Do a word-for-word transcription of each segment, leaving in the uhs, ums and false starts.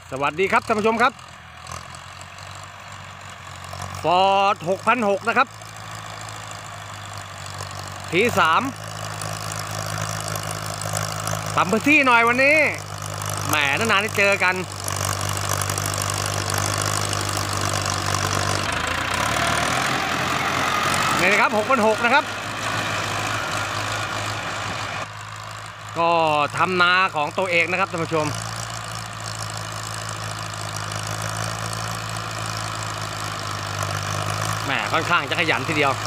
สวัสดีครับท่านผู้ชมครับ Ford หกพันหกนะครับทีสามปั๊มพื้นที่หน่อยวันนี้แหมนานๆได้เจอกันนี่นะครับหกพันหกนะครับก็ทำนาของตัวเองนะครับท่านผู้ชมแหมค่อนข้างจะขยันทีเดียว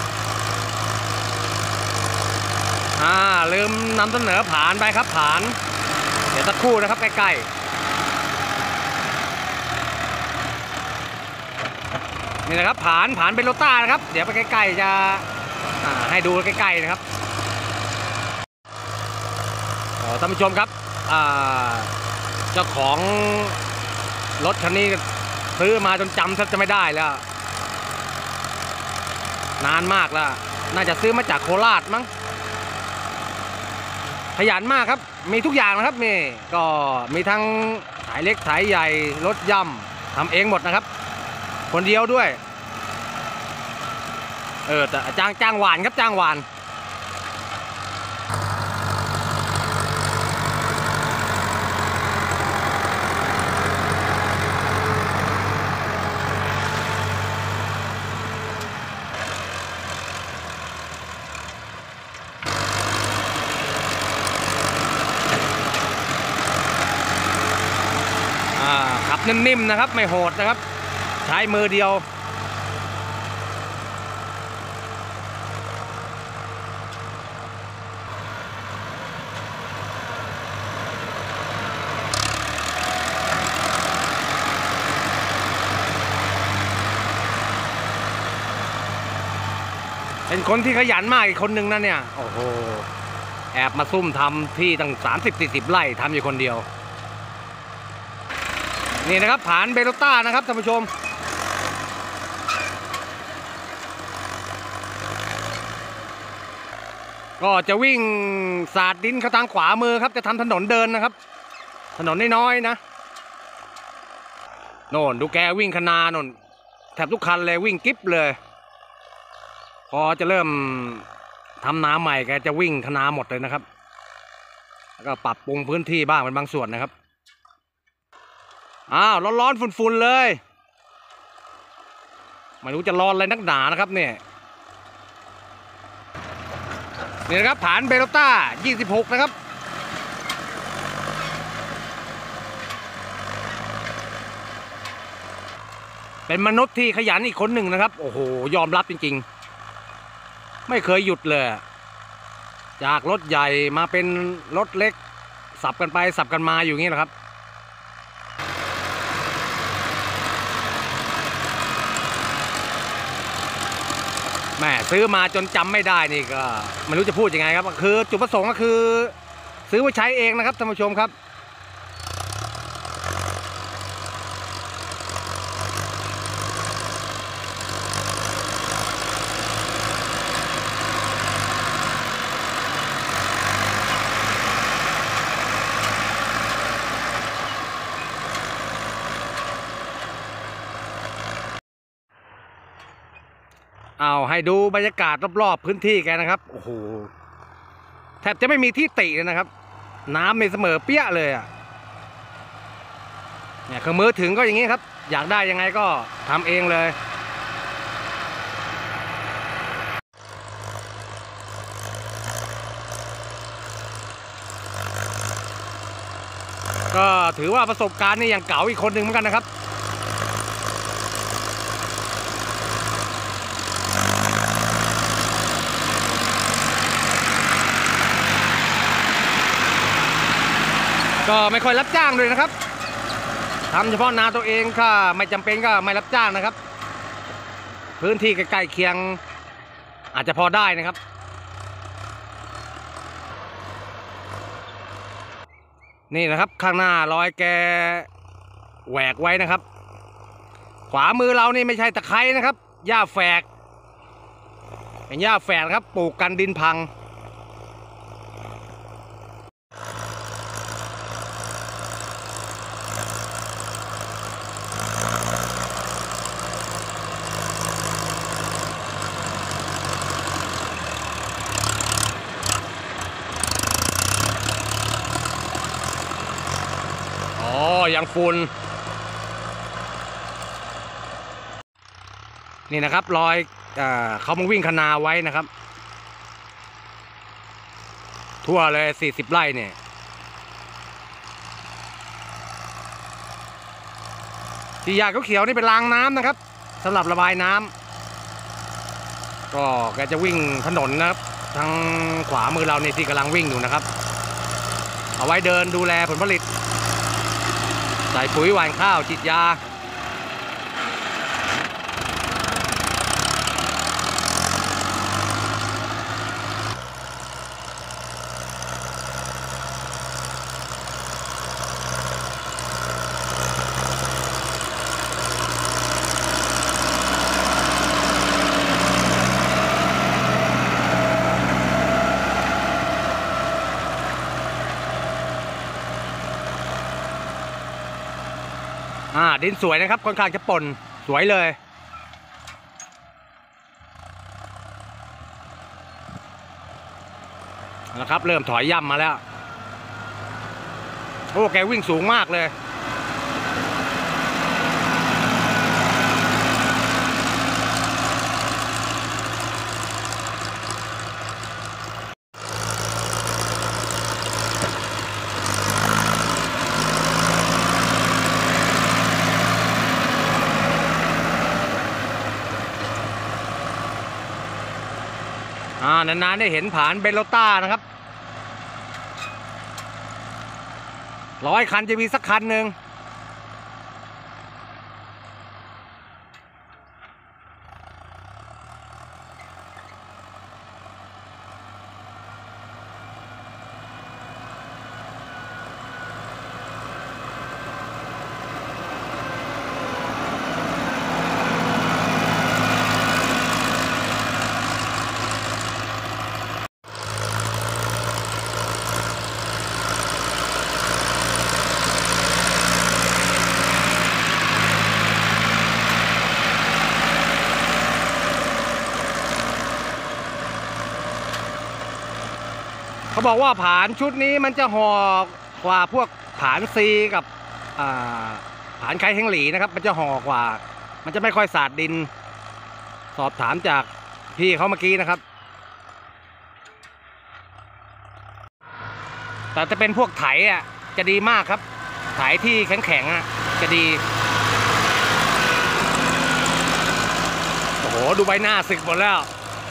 อ่าลืมนำเสนอผานไปครับผานเดี๋ยวสักครู่นะครับใกล้ๆนี่นะครับผานผานเป็นโรต้านะครับเดี๋ยวไปใกล้ๆจะให้ดูใกล้ๆนะครับท่านผู้ชมครับเจ้าของรถคันนี้ซื้อมาจนจำแทบจะไม่ได้แล้วนานมากแล้วน่าจะซื้อมาจากโคราชมั้งขยันมากครับมีทุกอย่างนะครับนี่ก็มีทั้งสายเล็กสายใหญ่รถย่ำทำเองหมดนะครับคนเดียวด้วยเออแต่จ้างจ้างหวานครับจ้างหวานขับนิ่มๆนะครับไม่โหดนะครับใช้มือเดียวเป็นคนที่ขยันมากอีกคนนึงนะเนี่ยโอ้โหแอบมาซุ่มทำที่ตั้งสามสิบสี่สิบไร่ทำอยู่คนเดียวนี่นะครับผานเบโรต้านะครับท่านผู้ชมก็จะวิ่งสาดดินเข้าทางขวามือครับจะทำถนนเดินนะครับถนนน้อยๆนะโน่นดูแกวิ่งคนาโน่นแทบทุกคันเลยวิ่งกิ๊บเลยพอจะเริ่มทำนาใหม่แกจะวิ่งคนาหมดเลยนะครับแล้วก็ปรับปรุงพื้นที่บ้างเป็นบางส่วนนะครับอ้าวร้อนๆฝุ่นๆเลยไม่รู้จะร้อนอะไรนักหนานะครับเนี่ยนี่นะครับผานเบโรต้ายี่สิบหกนะครับเป็นมนุษย์ที่ขยันอีกคนหนึ่งนะครับโอ้โหยอมรับจริงๆไม่เคยหยุดเลยจากรถใหญ่มาเป็นรถเล็กสับกันไปสับกันมาอยู่อย่างนี้แหละครับแม่ซื้อมาจนจำไม่ได้นี่ก็ไม่รู้จะพูดยังไงครับคือจุดประสงค์ก็คือซื้อไว้ใช้เองนะครับท่านผู้ชมครับเอาให้ดูบรรยากาศรอบๆพื้นที่แกนะครับโอ้โหแทบจะไม่มีที่ติเลยนะครับน้ำในเสมอเปี้ยเลยอ่ะเนี่ยเครื่องมือถึงก็อย่างนี้ครับอยากได้ยังไงก็ทำเองเลยก็ถือว่าประสบการณ์นี่อย่างเก๋าอีกคนหนึ่งเหมือนกันนะครับก็ไม่ค่อยรับจ้างเลยนะครับทำเฉพาะนาตัวเองค่ะไม่จำเป็นก็ไม่รับจ้างนะครับพื้นที่ใกล้ๆเคียงอาจจะพอได้นะครับนี่นะครับข้างหน้ารอยแกแหวกไว้นะครับขวามือเรานี่ไม่ใช่ตะไคร้นะครับหญ้าแฝกเป็นหญ้าแฝกครับปลูกกันดินพัง กอย่างฝุ่นนี่นะครับรอยเอ่อเขามาวิ่งคนาไว้นะครับทั่วเลยสี่สิบไร่เนี่ยที่หญ้าเขียวๆนี่เป็นรางน้ำนะครับสำหรับระบายน้ำก็แกจะวิ่งถนนนะครับทางขวามือเราเนี่ยที่กำลังวิ่งอยู่นะครับเอาไว้เดินดูแลผลผลิตใส่ปุ๋ยหว่านข้าวฉีดยาอ่าดินสวยนะครับค่อนข้างจะป่นสวยเลยนะครับเริ่มถอยย่ำมาแล้วโอ้แกวิ่งสูงมากเลยอ่านานๆได้เห็นผ่านเบลโลต้านะครับร้อยคันจะมีสักคันหนึ่งเขาบอกว่าผานชุดนี้มันจะห่อกว่าพวกผานซีกับผานไคเฮงหลีนะครับมันจะห่อกว่ามันจะไม่ค่อยสาดดินสอบถามจากพี่เขาเมื่อกี้นะครับแต่จะเป็นพวกไถอ่ะจะดีมากครับไถที่แข็งๆอ่ะจะดีโอ้โหดูใบหน้าสึกหมดแล้ว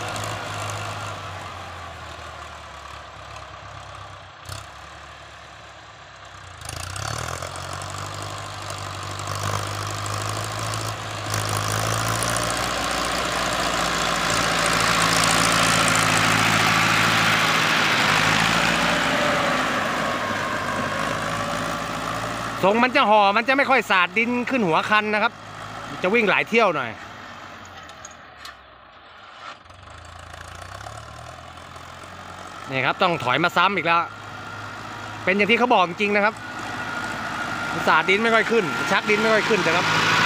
ทรงมันจะห่อมันจะไม่ค่อยสาดดินขึ้นหัวคันนะครับจะวิ่งหลายเที่ยวหน่อยนี่ครับต้องถอยมาซ้ำอีกแล้วเป็นอย่างที่เขาบอกจริงๆนะครับสาดดินไม่ค่อยขึ้นชักดินไม่ค่อยขึ้นนะครับ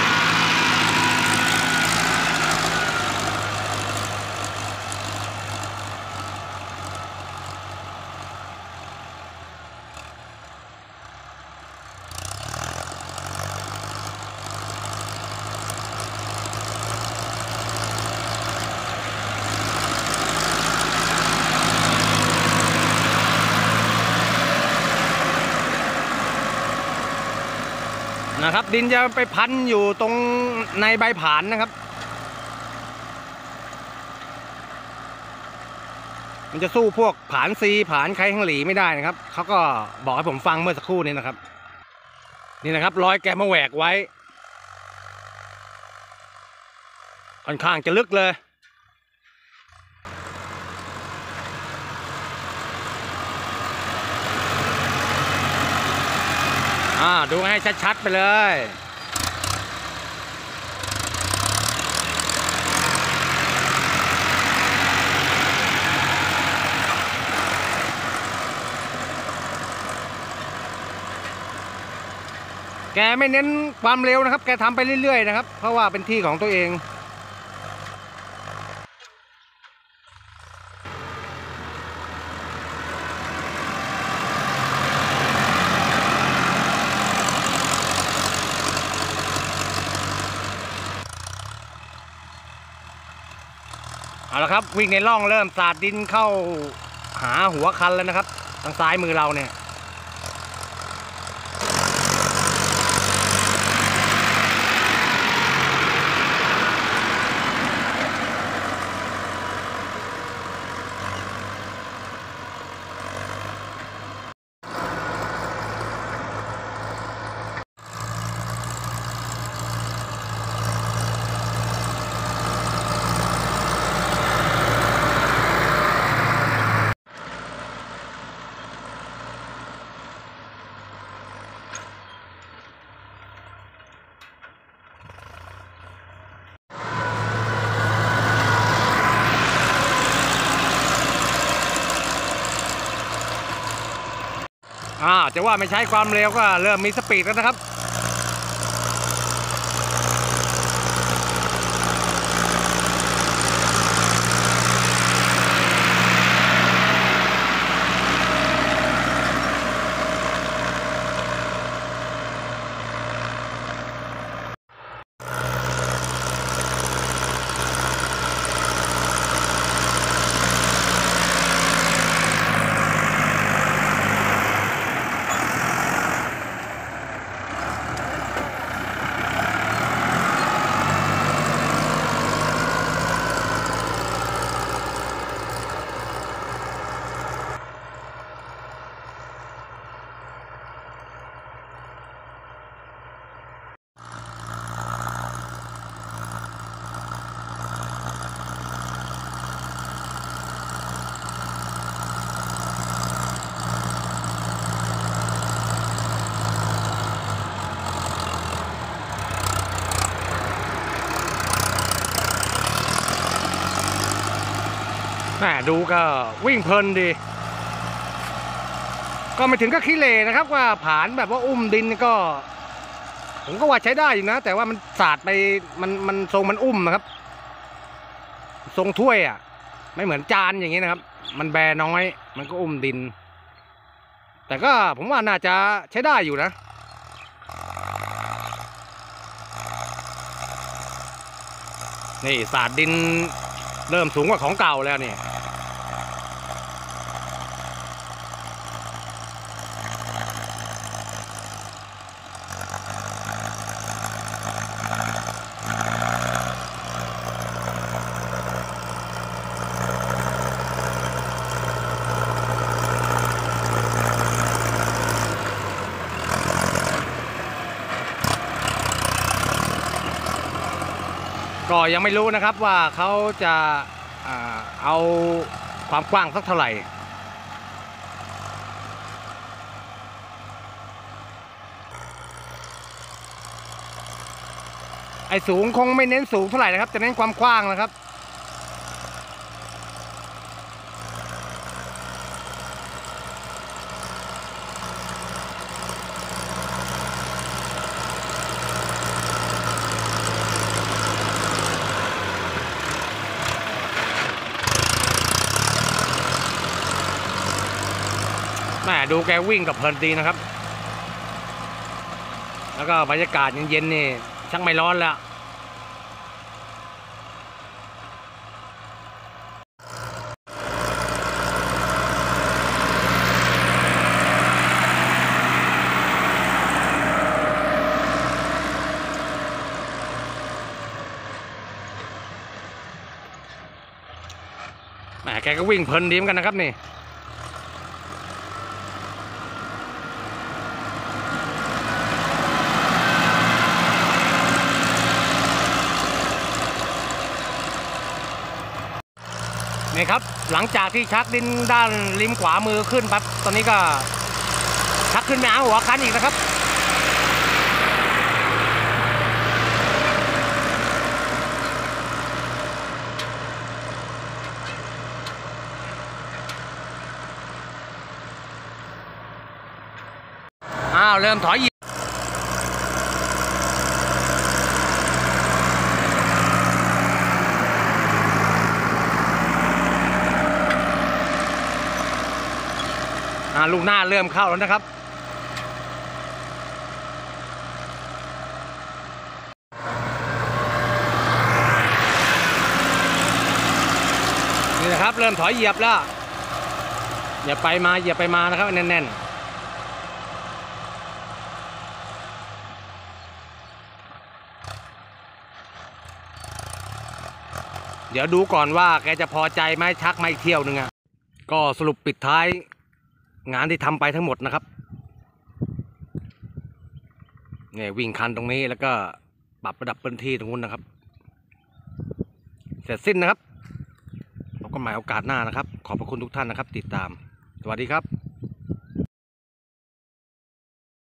นะครับดินจะไปพันอยู่ตรงในใบผานนะครับมันจะสู้พวกผานซีผานไคเฮงหลีไม่ได้นะครับเขาก็บอกให้ผมฟังเมื่อสักครู่นี้นะครับนี่นะครับรอยแกมาแหวกไว้ค่อนข้างจะลึกเลยอ่าดูให้ชัดๆไปเลยแกไม่เน้นความเร็วนะครับแกทำไปเรื่อยๆนะครับเพราะว่าเป็นที่ของตัวเองเอาละครับวิ่งในร่องเริ่มสาดดินเข้าหาหัวคันแล้วนะครับทางซ้ายมือเราเนี่ยอ่าจะว่าไม่ใช้ความเร็วก็เริ่มมีสปีดแล้วนะครับแหมดูก็วิ่งเพลินดีก็ไม่ถึงกับขี้เหร่นะครับว่าผานแบบว่าอุ้มดินก็ผมก็ว่าใช้ได้อยู่นะแต่ว่ามันสาดไปมันมันทรงมันอุ้มนะครับทรงถ้วยอ่ะไม่เหมือนจานอย่างนี้นะครับมันแบน้อยมันก็อุ้มดินแต่ก็ผมว่าน่าจะใช้ได้อยู่นะนี่สาดดินเริ่มสูงกว่าของเก่าแล้วเนี่ยก็ยังไม่รู้นะครับว่าเขาจะเอาความกว้างสักเท่าไหร่ไอ้สูงคงไม่เน้นสูงเท่าไหร่นะครับจะเน้นความกว้างนะครับแม่ดูแกวิ่งกับเพลินดีนะครับแล้วก็บรรยากาศเย็นๆนี่ช่างไม่ร้อนแล้วแม่แกก็วิ่งเพลินดีเหมือนกันนะครับนี่นี่ครับหลังจากที่ชักดินด้านริมขวามือขึ้นปั๊บตอนนี้ก็ชักขึ้นไปหาหัวคันอีกนะครับอ้าวเริ่มถอยลูกหน้าเริ่มเข้าแล้วนะครับเริ่มถอยเหยียบแล้วอย่าไปมาอย่าไปมานะครับแน่นๆเดี๋ยวดูก่อนว่าแกจะพอใจไหมชักมาอีกเที่ยวหนึ่งอ่ะก็สรุปปิดท้ายงานที่ทำไปทั้งหมดนะครับเนี่ยวิ่งคันตรงนี้แล้วก็ปรับระดับพื้นที่ตรงนู้นนะครับเสร็จสิ้นนะครับพบกันใหม่โอกาสหน้านะครับขอบพระคุณทุกท่านนะครับติดตามสวัสดีครับ